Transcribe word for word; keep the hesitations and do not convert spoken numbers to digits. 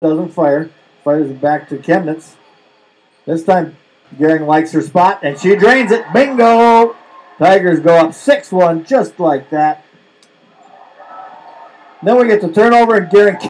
doesn't fire. Fires it back to Chemnitz. This time, Goehring likes her spot, and she drains it. Bingo! Tigers go up six one, just like that. Then we get the turnover, and Goehring